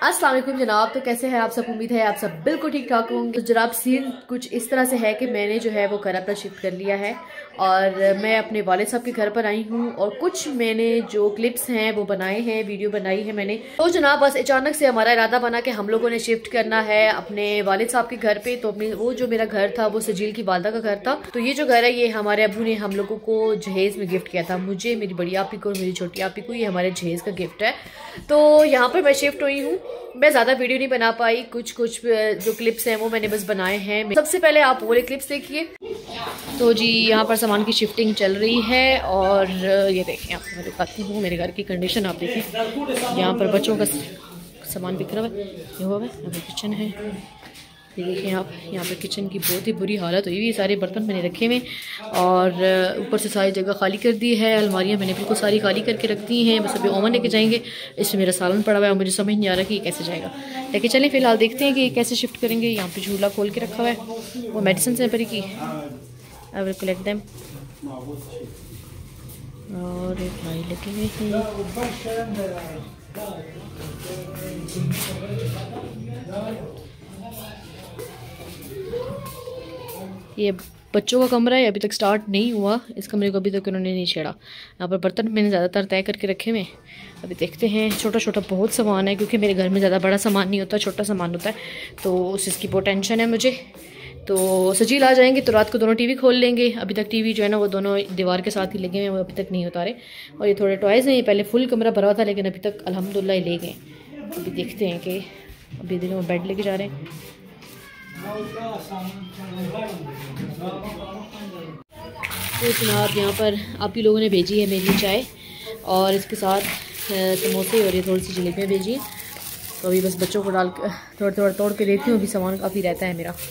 अस्सलाम वालेकुम जनाब। तो कैसे हैं आप सब? उम्मीद है आप सब बिल्कुल ठीक ठाक होंगे। तो जनाब सीन कुछ इस तरह से है कि मैंने जो है वो घर अपना शिफ्ट कर लिया है और मैं अपने वालिद साहब के घर पर आई हूँ और कुछ मैंने जो क्लिप्स हैं वो बनाए हैं, वीडियो बनाई है मैंने। तो जनाब बस अचानक से हमारा इरादा बना कि हम लोगों ने शिफ्ट करना है अपने वालिद साहब के घर पे। तो अपने वो जो मेरा घर था वो सजील की वालदा का घर था। तो ये जो घर है ये हमारे अबू ने हम लोगों को जहेज़ में गिफ्ट किया था, मुझे, मेरी बड़ी आपी को और मेरी छोटी आपी को। ये हमारे जहेज़ का गिफ्ट है। तो यहाँ पर मैं शिफ्ट हुई हूँ। मैं ज़्यादा वीडियो नहीं बना पाई, कुछ जो क्लिप्स हैं वो मैंने बस बनाए हैं। सबसे पहले आप वो वाले क्लिप्स देखिए। तो जी यहाँ पर सामान की शिफ्टिंग चल रही है और ये देखें, आपको मैं दिखाती हूँ मेरे घर की कंडीशन। आप देखें यहाँ पर बच्चों का सामान बिखरा हुआ है, ये हुआ है, यहाँ पर किचन है, ये देखें आप। यहाँ पर किचन की बहुत ही बुरी हालत हुई हुई है, सारे बर्तन मैंने रखे हुए और ऊपर से सारी जगह खाली कर दी है। अलमारियाँ मैंने बिल्कुल सारी खाली करके रख दी हैं। बस अभी ओवन लेके जाएंगे। इसमें मेरा सालन पड़ा हुआ है और मुझे समझ नहीं आ रहा कि ये कैसे जाएगा, लेके चलें फिलहाल देखते हैं कि ये कैसे शिफ्ट करेंगे। यहाँ पे झूला खोल के रखा हुआ है, वो मेडिसिन से परी की, आई विल कलेक्ट देम। और एक भाई लगे हुए हैं। ये बच्चों का कमरा है, अभी तक स्टार्ट नहीं हुआ। इस कमरे को अभी तक उन्होंने नहीं छेड़ा। यहाँ पर बर्तन मैंने ज़्यादातर तय करके रखे हुए, अभी देखते हैं। छोटा छोटा बहुत सामान है क्योंकि मेरे घर में ज़्यादा बड़ा सामान नहीं होता, छोटा सामान होता है, तो उस चीज़ की बहुत टेंशन है मुझे। तो सजील आ जाएंगे तो रात को दोनों टीवी खोल लेंगे। अभी तक टीवी जो है ना वो दोनों दीवार के साथ ही लगे हुए हैं, वो अभी तक नहीं उतारे। और ये थोड़े टॉयज़ हैं, ये पहले फुल कमरा भरा था लेकिन अभी तक अल्हम्दुलिल्लाह ले गए। अभी देखते हैं कि अभी दिन में बेड लेके जा रहे हैं। तो जनाब यहाँ पर आप ही लोगों ने भेजी है मेरी चाय और इसके साथ समोसे और ये थोड़ी सी जलेबियाँ भेजी हैं। तो अभी बस बच्चों को डाल कर तोड़ के देती हूँ। अभी सामान काफ़ी रहता है मेरा।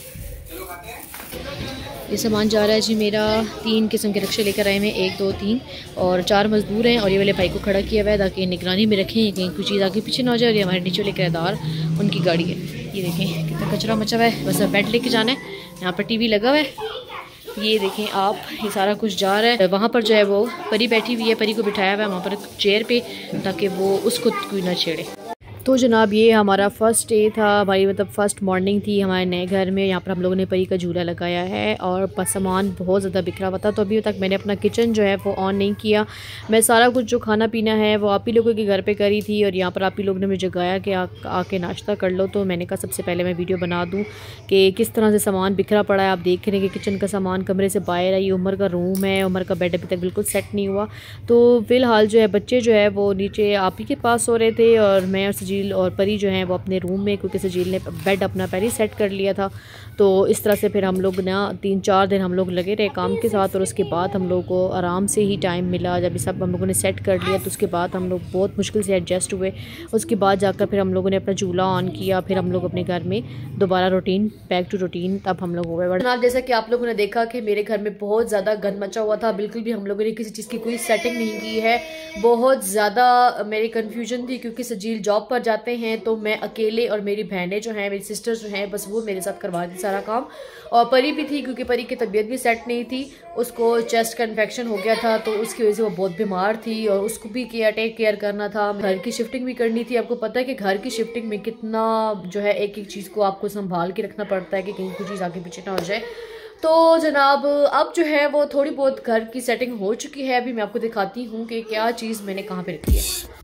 ये सामान जा रहा है जी मेरा। 3 किस्म के रिक्शे लेकर आए हैं, 1 2 3 और 4 मजदूर हैं। और ये वाले भाई को खड़ा किया हुआ है ताकि निगरानी में रखें कहीं कोई चीज़ आगे पीछे ना हो जाए। और ये हमारे नीचे वाले किराएदार, उनकी गाड़ी है। ये देखें कितना कचरा मचा हुआ है। बस बेड लेके जाना है। यहाँ पर टीवी लगा हुआ है, ये देखें आप, ये सारा कुछ जा रहा है। वहाँ पर जो है वो परी बैठी हुई है, परी को बिठाया हुआ है वहाँ पर चेयर पे ताकि वो उसको कोई ना छेड़े। तो जनाब ये हमारा फ़र्स्ट डे था, हमारी मतलब फ़र्स्ट मॉर्निंग थी हमारे नए घर में। यहाँ पर हम लोगों ने परी का झूला लगाया है और सामान बहुत ज़्यादा बिखरा हुआ था। तो अभी तक मैंने अपना किचन जो है वो ऑन नहीं किया। मैं सारा कुछ जो खाना पीना है वो आप ही लोगों के घर पे करी थी और यहाँ पर आप ही लोग ने मुझे जगाया कि आके नाश्ता कर लो। तो मैंने कहा सबसे पहले मैं वीडियो बना दूँ कि किस तरह से सामान बिखरा पड़ा है। आप देख रहे हैं कि किचन का सामान कमरे से बाहर है। ये उमर का रूम है, उमर का बेड अभी तक बिल्कुल सेट नहीं हुआ। तो फ़िलहाल जो है बच्चे जो है वो नीचे आप ही के पास सो रहे थे और मैं और सजील और परी जो है वो अपने रूम में, क्योंकि सजील ने बेड अपना पहले ही सेट कर लिया था। तो इस तरह से फिर हम लोग ना 3-4 दिन हम लोग लगे रहे काम के साथ और उसके बाद हम लोगों को आराम से ही टाइम मिला। जब ये सब हम लोगों ने सेट कर लिया तो उसके बाद हम लोग बहुत मुश्किल से एडजस्ट हुए। उसके बाद जाकर फिर हम लोगों ने अपना झूला ऑन किया। फिर हम लोग अपने घर में दोबारा रूटीन, बैक टू रूटीन तब हम लोग हुए। जनाब जैसा कि आप लोगों ने देखा कि मेरे घर में बहुत ज़्यादा गंद मचा हुआ था। बिल्कुल भी हम लोगों ने किसी चीज़ की कोई सेटिंग नहीं की है। बहुत ज़्यादा मेरी कन्फ्यूजन थी क्योंकि सजील जॉब पर जाते हैं तो मैं अकेले और मेरी बहनें जो हैं, मेरी सिस्टर्स जो हैं, बस वो मेरे साथ करवा दी सारा काम। और परी भी थी क्योंकि परी की तबीयत भी सेट नहीं थी, उसको चेस्ट का इन्फेक्शन हो गया था तो उसकी वजह से वो बहुत बीमार थी और उसको भी टेक केयर करना था। घर की शिफ्टिंग भी करनी थी। आपको पता है कि घर की शिफ्टिंग में कितना जो है एक एक चीज़ को आपको संभाल के रखना पड़ता है कि कहीं कोई चीज़ आगे पीछे ना हो जाए। तो जनाब अब जो है वो थोड़ी बहुत घर की सेटिंग हो चुकी है। अभी मैं आपको दिखाती हूँ कि क्या चीज़ मैंने कहाँ पे रखी है।